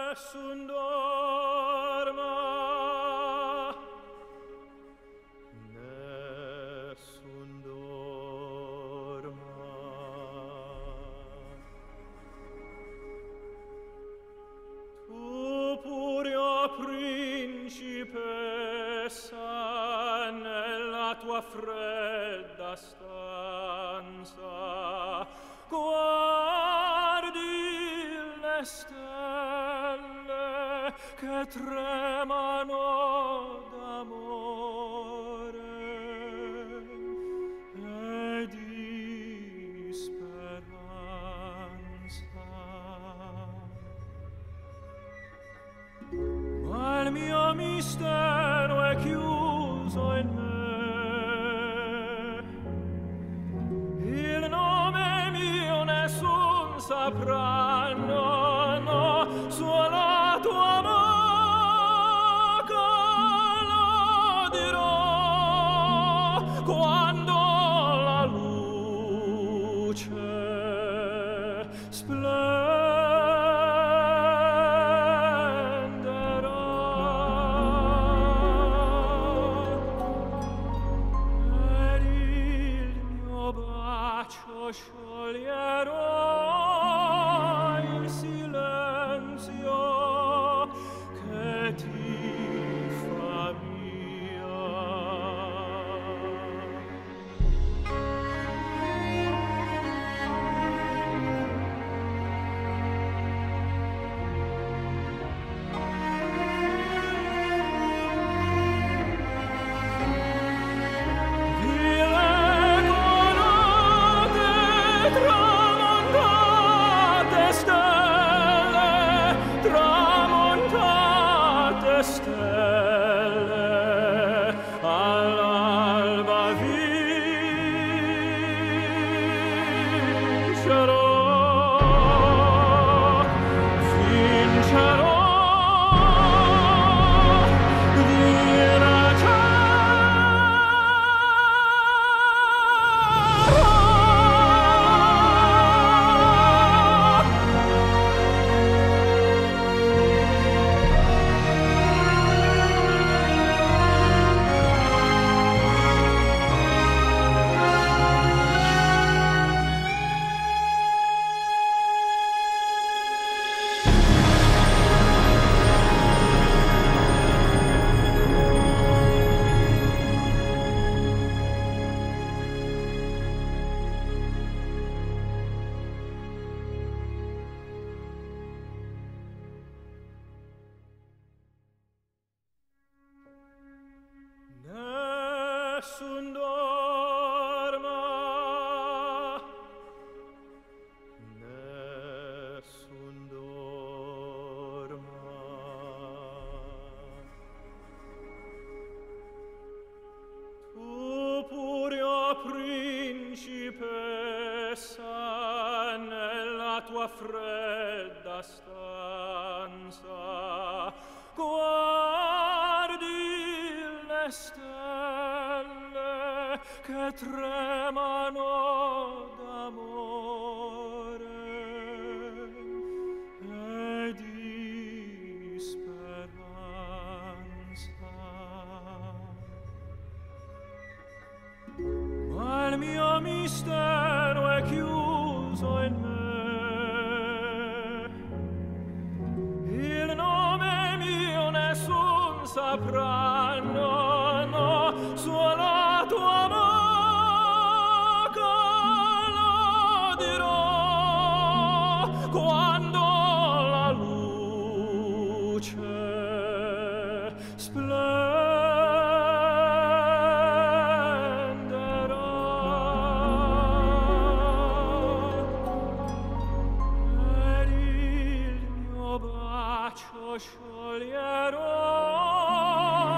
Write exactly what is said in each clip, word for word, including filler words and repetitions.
Nessun dorma, nessun dorma. Tu pure, principessa, nella tua fredda stanza, guardi le stelle che tremano d'amore e di speranza. Ma il mio mistero è chiuso in me, il nome mio nessun saprà, no, no, solo tua bocca lo dirò quando la luce splenderà ed il mio bacio scioglierò il silenzio che ti fa mia. Di le colate tramontate stelle, tramontate stelle, all'alba vincerò, vincerò, nessun dorma, nessun dorma. Tu pure, principessa, nella tua fredda stanza, guardi le stelle che tremano d'amore e di speranza. Ma il mio mistero è chiuso in me, il nome mio nessun saprà, no, no, solo tua bocca lo dirò quando la luce splenderà ed il mio bacio scioglierò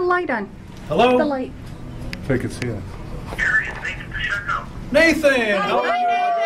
light on. Hello? The light. If I could see it. Here is Nathan Pacheco. Nathan! How are you?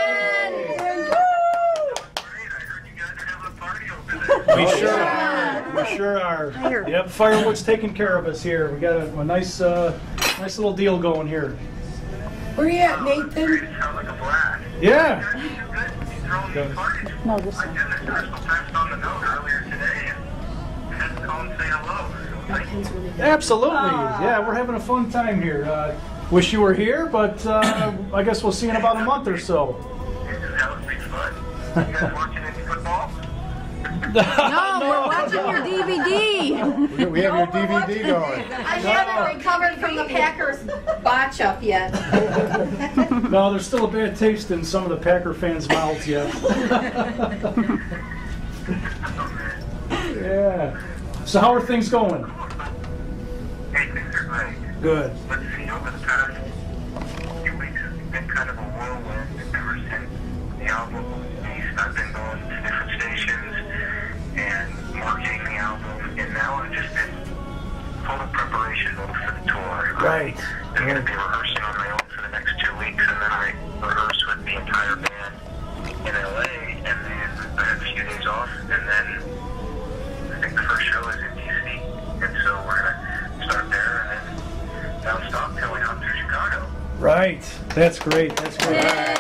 Great, I heard you guys are having a party over there. We sure are. We sure are. Fire. Yep, firewood's taking care of us here. We got a, a nice, uh, nice little deal going here. Where you at, Great, Nathan? it sounds like a blast. Yeah. You guys are too good to be throwing these parties. No, this My one. goodness, Crystal passed on the note earlier today and had to call and say hello. So thank you. Absolutely. Yeah, we're having a fun time here. Uh, wish you were here, but uh, I guess we'll see you in about a month or so. That would be fun. You guys watching any football? No, we're watching your D V D. We we have your D V D going. I haven't recovered from the Packers botch up yet. No, there's still a bad taste in some of the Packer fans' mouths yet. Yeah. So how are things going? Hey, things are great. Good. Let's see, over the past few weeks, it's been kind of a whirlwind ever since the album was released. I've been going to different stations and marketing the album, and now I've just been full of preparation mode for the tour. Right. I'm going to be rehearsing on my own for the next two weeks, and then I rehearse with the entire band in L A, and then I have a few days off, and then I think the first show is in D C, and so we're going to start there, and then non-stop till we hop through Chicago. Right. That's great. That's great. Yay.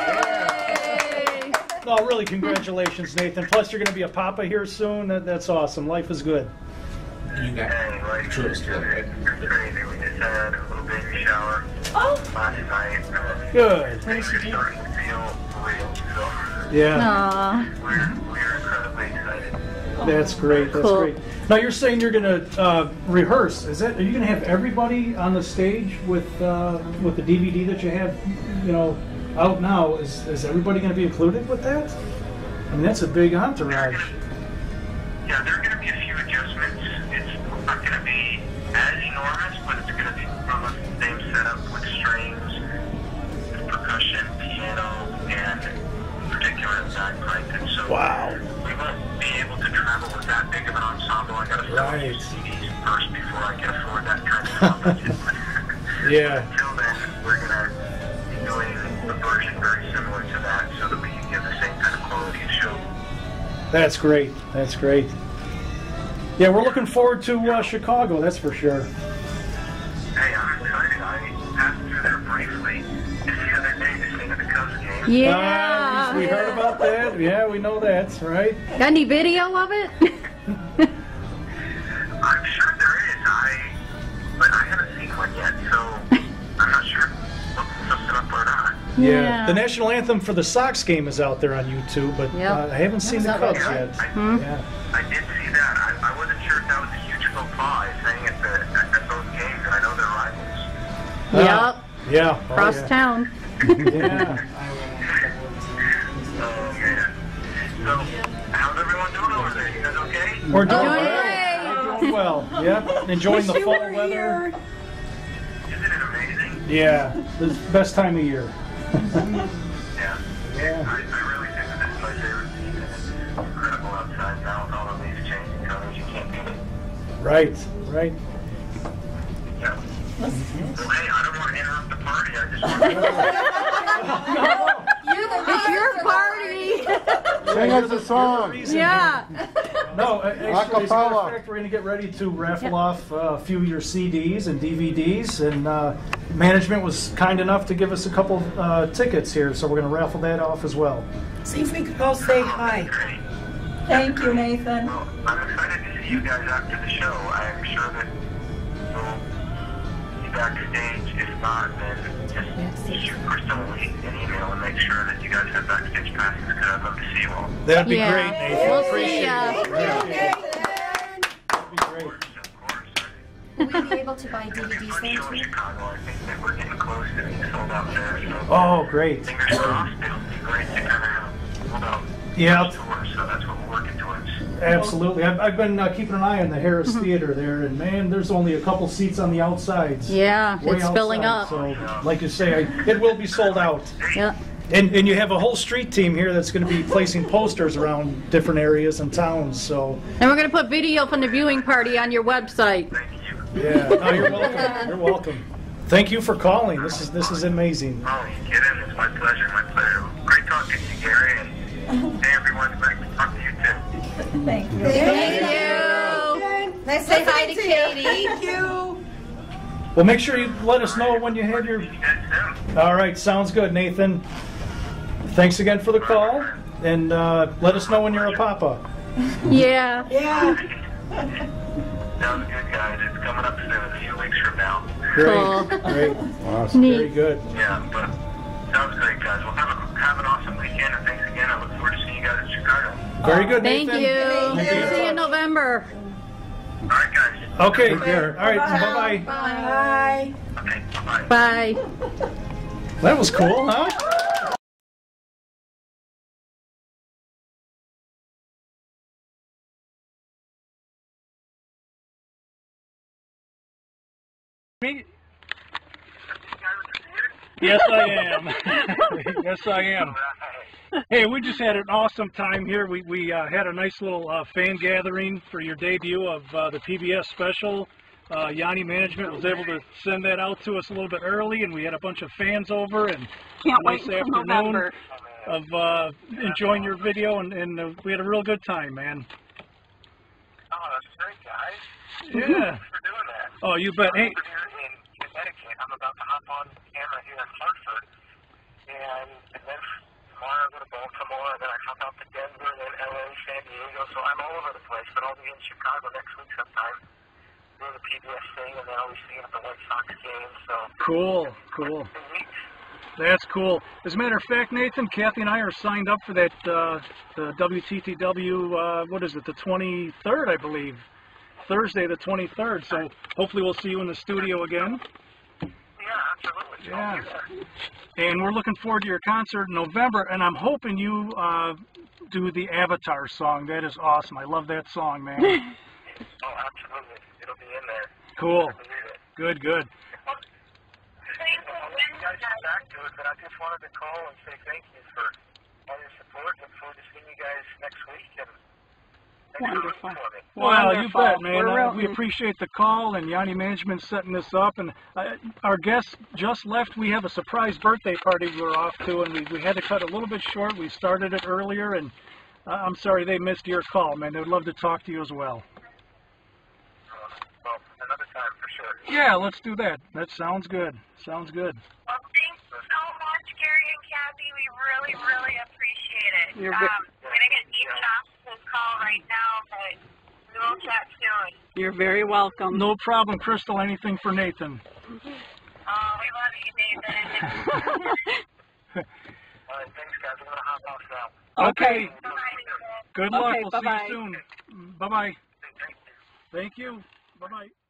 No, really, congratulations, Nathan. Plus, you're going to be a papa here soon. That, that's awesome. Life is good. Hey, like, it's crazy. We just had a little baby shower Oh. last night. Uh, Good. Things are starting to feel real, so Yeah. Aw. we're, we're incredibly excited. That's great. That's Cool. great. Now you're saying you're going to uh, rehearse. Is that? Are you going to have everybody on the stage with uh, with the D V D that you have, you know, out now? Is is everybody going to be included with that? I mean, that's a big entourage. Yeah, there are going to be a few adjustments. It's not going to be as enormous, but it's going to be more or less the same setup with strings, with percussion, piano, and particular bagpipe. And so Wow. we won't be able to travel with that big of an ensemble. I got to sell Right. a few C Ds first before I can afford that kind of budget. Yeah. Until then, we're going to be doing a version very similar to that so that we can give the same kind of quality of show. That's great. That's great. Yeah, we're looking forward to uh, Chicago. That's for sure. Hey, I'm excited. I passed through there briefly just the other day to sing at the Cubs game. Uh, we Yeah. heard about that. Yeah, we know that, right? Got any video of it? I'm sure there is. I, but I haven't seen one yet, so I'm not sure what something up or not. Yeah. The national anthem for the Sox game is out there on YouTube, but Yep. uh, I haven't seen the not Cubs right. yet. I, Yeah. I did see that. I, I wasn't sure if that was a huge faux pas. I sang at the at, at both games, and I know they're rivals. Yep. Ah, yeah. Oh, Across yeah. town. Yeah. Oh man. So, how's everyone doing over there? You guys okay? We're doing Doing well. great. We're doing well. Yep. Enjoying the Wish you fall were weather. here. Isn't it amazing? Yeah. The best time of year. Yeah. Yeah. I, I really think that this is my favorite season. It's incredible outside now with all the leaves changing colors. You can't beat it. Right. Right. Yeah. Well, hey, I don't want to interrupt the party. I just want to... It's your party. Sing us a song. Yeah. No, uh, actually, as a matter of Acapella. fact, we're going to get ready to raffle off uh, a few of your C Ds and D V Ds, and uh, management was kind enough to give us a couple uh, tickets here, so we're going to raffle that off as well. See if we could all say hi. Great. Thank you, Nathan. Well, I'm excited to see you guys after the show. I am sure that we'll be backstage. If not, then just shoot Crystal an email and make sure that you guys have backstage passes, because I'd love to see you all. That'd be Yeah. great, Nathan. We'll Appreciate see it. ya. Appreciate it. That'd be great. Of course. Will we be able to buy It's going to be a D V Ds fun there show in too? Chicago. I think that we're getting close to being sold out there. So Oh, great. fingers crossed. It'll be great to kind of have sold out Yeah. tour. So that's what we're working towards. Absolutely. I've, I've been uh, keeping an eye on the Harris Theater there, and man, there's only a couple seats on the outsides. Yeah, Way it's filling outside, up. So, like you say, I, it will be sold out. Yeah. And, and you have a whole street team here that's going to be placing posters around different areas and towns. So And we're going to put video from the viewing party on your website. Thank you. Yeah. No, you're welcome. You're welcome. Thank you for calling. This is this is amazing. Oh, you kidding? It's my pleasure, my pleasure. Great talking to you, Gary, and hey, everyone, nice to talk to you too. Thank you. Thank you. Nice say hi to Katie. Thank you. Well, make sure you let us know when you have your. See you guys soon. All right, sounds good, Nathan. Thanks again for the call, and uh, let us know when you're a papa. Yeah. Yeah. Sounds good, guys. It's coming up soon, a few weeks from now. Great, Cool. great, Awesome. very Neat. good. Yeah, but sounds great, guys. Well, have, a, have an awesome weekend, and thanks again. I look forward to seeing you guys in Chicago. Very good, Thank Nathan. you. We'll be in See you in touch. November. All right, guys. Okay. Take care. All right. Bye bye. Bye. Okay, bye-bye. Bye. That was cool, huh? Yes, I am. Yes, I am. Hey, we just had an awesome time here. We, we uh, had a nice little uh, fan gathering for your debut of uh, the P B S special. Uh, Yanni Management was able to send that out to us a little bit early, and we had a bunch of fans over, and Can't a nice wait until afternoon November. of uh, enjoying your video, and, and uh, we had a real good time, man. Oh, that's great, guys. Yeah. Thanks for doing that. Oh, you bet. Hey, I'm over here in Connecticut. I'm about to hop on camera here in Hartford, and, and then tomorrow I go to Baltimore, and then I hop out to Denver, and then L A, San Diego. So I'm all over the place, but I'll be in Chicago next week sometime doing the P B S thing, and then I'll be seeing at the White Sox game. So cool, cool. two weeks. That's cool. As a matter of fact, Nathan, Kathy and I are signed up for that uh, the W T T W. Uh, what is it? The twenty-third, I believe. Thursday, the twenty-third. So hopefully we'll see you in the studio again. Yeah, absolutely. Yeah. I'll be there. And we're looking forward to your concert in November. And I'm hoping you uh, do the Avatar song. That is awesome. I love that song, man. Oh, absolutely. It'll be in there. Cool. I believe it. Good, good. I'll let you guys get back to it, but I just wanted to call and say thank you for all your support. Look forward to seeing you guys next week. And Wonderful. Well, you Wonderful. bet, man. We're Uh, real- we appreciate the call, and Yanni Management setting this up. And uh, our guest just left. We have a surprise birthday party we're off to, and we, we had to cut a little bit short. We started it earlier, and uh, I'm sorry they missed your call, man. They'd love to talk to you as well. Well, another time for sure. Yeah, let's do that. That sounds good. Sounds good. Well, thanks so much, Gary and Kathy. We really, really appreciate it. You're um, ve- I'm going to get Ethan off this call right now, but we will chat soon. You're very welcome. No problem, Crystal. Anything for Nathan. Oh, we love you, Nathan. All right, thanks, guys. I'm going to hop off now. Okay. Bye, Nathan. Good luck. Okay, We'll bye-bye. see you soon. Bye-bye. Thank you. Thank you. Bye-bye.